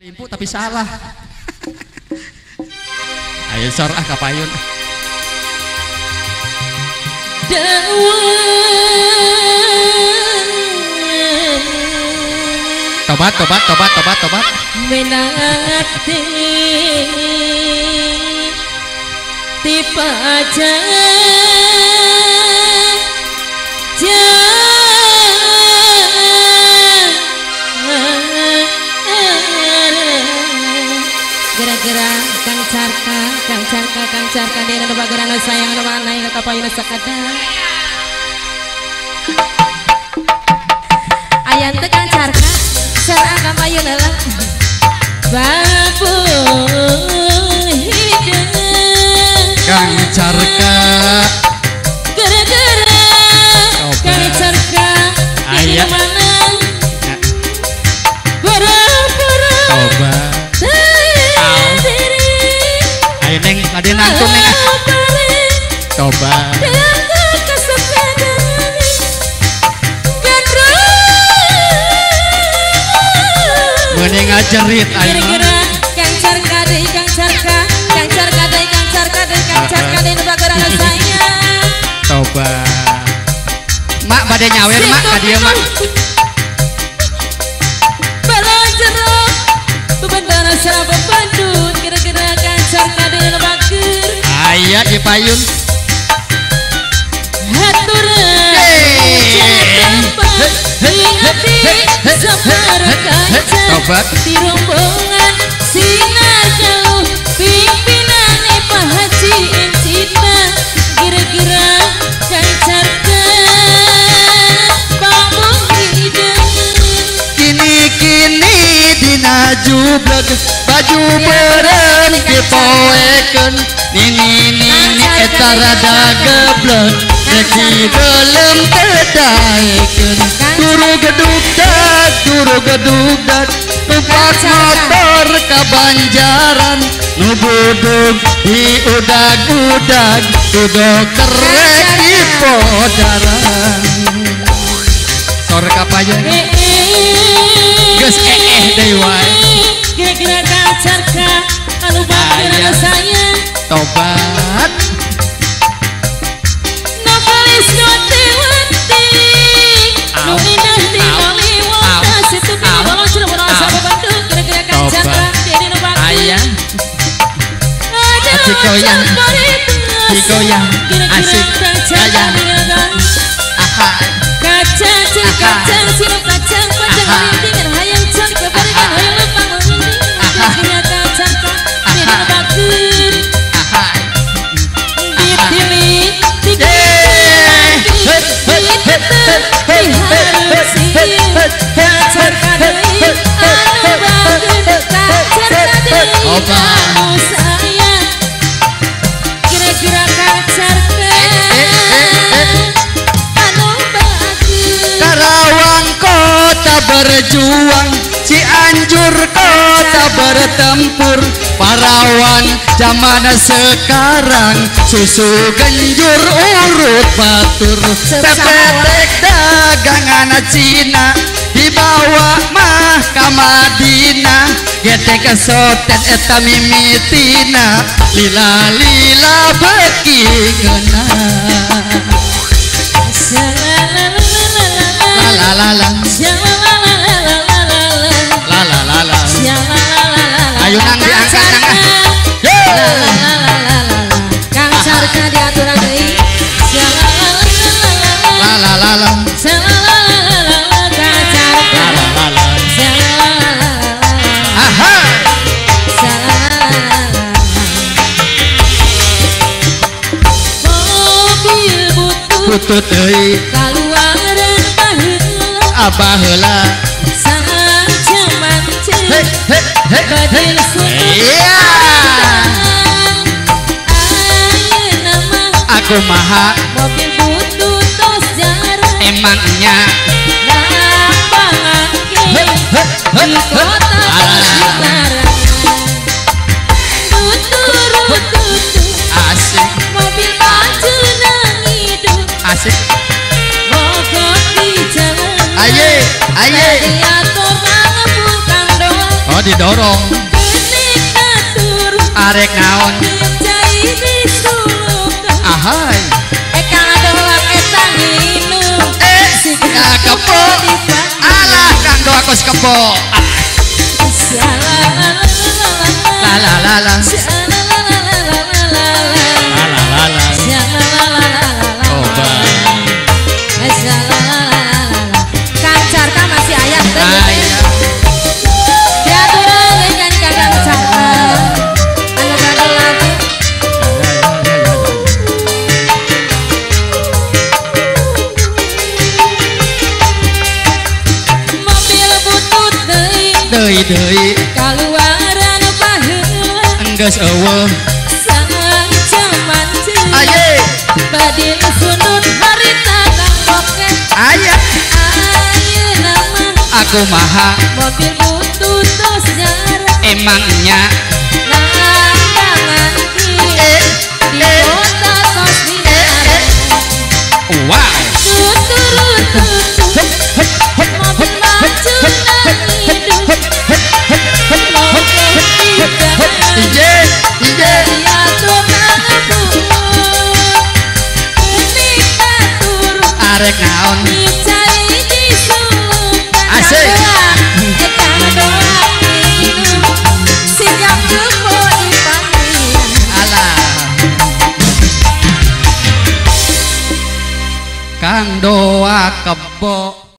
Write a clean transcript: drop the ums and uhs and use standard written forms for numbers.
Limpu tapi salah. Ayo sor kapayun. Tobat. Menangati tipe aja gara-gara Kang Carka dia ada bagara no sayang no mana yang kapayun sakada ayan teh Kang Carka sareng kapayun lah babu hidup Kang Carka gara-gara Kang Carka ayah mana boro-boro coba ayo neng ada nangtung neng coba mending ngajarit ayo Kang Carka deh Kang Carka deh bagara saya coba mak pada nyawer mak kadia mak balajero bebandara saraba Bandung kira-kira Kang Carka deh bager ayat di payun haturan tobat di rombongan sinar jauh pimpinan Pak Haji Incita kira-kira Kang Carka pamung hidup kini dina jublek baju beren dipoeken nini eta rada geblek neki belum terdaeken turu gedug dak numpak motor kabanjaran nu budug di udag-udag tudok kerek di podaran sor kapayun geus deui wae kira-kira Kang Carka anu bagara saya tobat novelis notewati nu indah ningali wota situ di balon Cirebon sama Bandung kira-kira Kang Carka dene nu bagara ayah asik goyang asik ayah aha kaca sirup kacang panjang lintingan hayang cari kebarikan hayang lempang menginding kira-kira Kang Carka dene nu bager dipilih kira-kira Kang Carka anu bagus Karawang kota berjuang Cianjur kota bertempur Parawan zaman sekarang susu genjur urut batur pepetek dagangan Cina dibawa mah ka Madinah getek kesotet eta mimitina lila beki geuna ayo nang diangkat Kang Carka diaturan deui mobil butut deui kaluaran abah heula sangat jaman badil iya ayeuna mah aku maha mobil butut tos jarang emangnya lambangan di kota Cikarang tutut asik mobil baju nang hidup asik mogok di jalan aye radiator nang pun kandong didorong arek naon ahai kebo alah kang doa kos kebo la la la la deui kaluaran paheula enggeus eueuh sanjaman aye badil sunut harita kang boket aya ayeuna mah aku maha mobil butut tos jarak emangnya landangan di kota tos dilarang wow tuturut mobil maju iye iye arek naon asik alah kang doa kebo